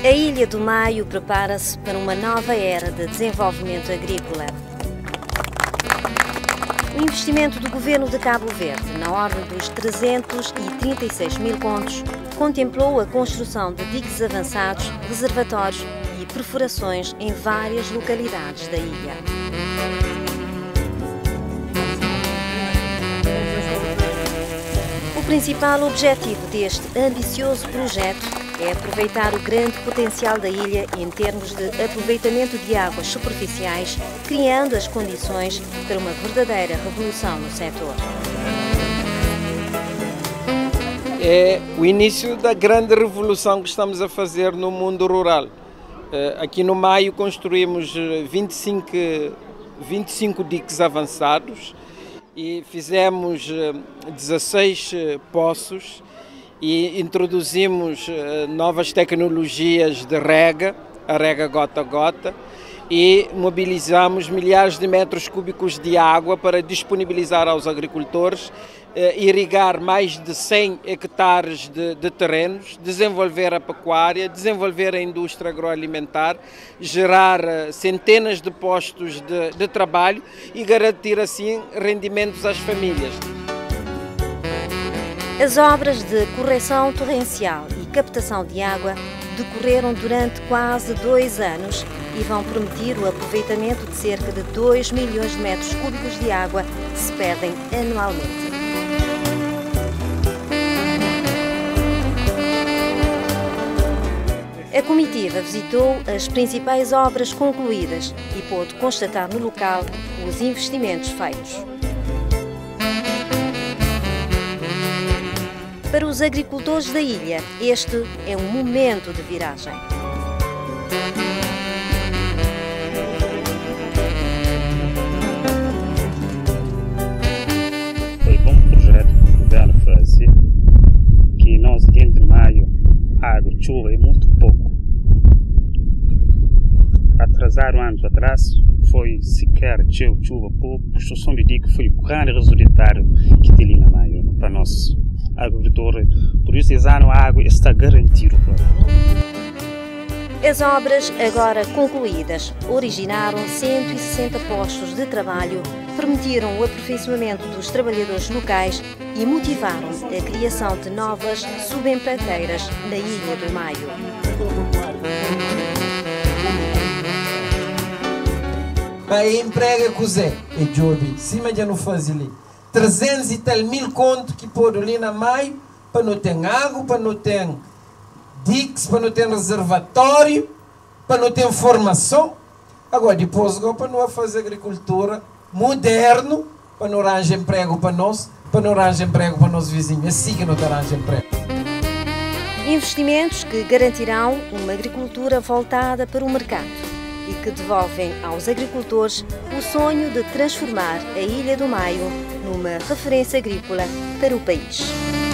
A Ilha do Maio prepara-se para uma nova era de desenvolvimento agrícola. O investimento do governo de Cabo Verde, na ordem dos 336 mil contos, contemplou a construção de diques avançados, reservatórios e perfurações em várias localidades da ilha. O principal objetivo deste ambicioso projeto é aproveitar o grande potencial da ilha em termos de aproveitamento de águas superficiais, criando as condições para uma verdadeira revolução no setor. É o início da grande revolução que estamos a fazer no mundo rural. Aqui no Maio construímos 25 diques avançados e fizemos 16 poços e introduzimos novas tecnologias de rega, a rega gota a gota, e mobilizamos milhares de metros cúbicos de água para disponibilizar aos agricultores, irrigar mais de 100 hectares de terrenos, desenvolver a pecuária, desenvolver a indústria agroalimentar, gerar centenas de postos de trabalho e garantir assim rendimentos às famílias. As obras de correção torrencial e captação de água decorreram durante quase 2 anos e vão permitir o aproveitamento de cerca de 2 milhões de metros cúbicos de água que se perdem anualmente. A comitiva visitou as principais obras concluídas e pôde constatar no local os investimentos feitos. Para os agricultores da ilha, este é um momento de viragem. Foi bom projeto que o governo fez, que nós entre maio, água, chuva é muito pouco. Atrasaram anos atrás, foi sequer chuva pouco, a construção de dique foi o grande resultado que tem ali na maio para nós. Agricultor, por isso esse ano a água está garantida. As obras, agora concluídas, originaram 160 postos de trabalho, permitiram o aperfeiçoamento dos trabalhadores locais e motivaram a criação de novas subempreiteiras na Ilha do Maio. Mas emprega cozé, e job, cima já não faz ali. 300 e tal mil contos que pôr ali na Maio, para não ter água, para não ter diques, para não ter reservatório, para não ter formação. Agora, depois, para não fazer agricultura moderno, para não arranjar emprego para nós, para não arranjar emprego para os vizinhos. É assim que não arranja emprego. Investimentos que garantirão uma agricultura voltada para o mercado e que devolvem aos agricultores o sonho de transformar a Ilha do Maio numa referência agrícola para o país.